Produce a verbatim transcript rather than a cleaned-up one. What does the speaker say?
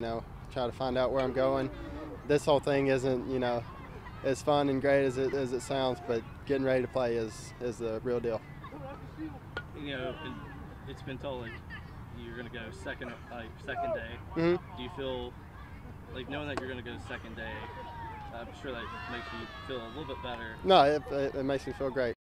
You know, try to find out where I'm going. This whole thing isn't, you know, as fun and great as it as it sounds, but getting ready to play is is the real deal. You know, it's been told like you're going to go second like second day. Mm-hmm. Do you feel like knowing that you're going to go second day? I'm sure that makes you feel a little bit better. No, it, it, it makes me feel great.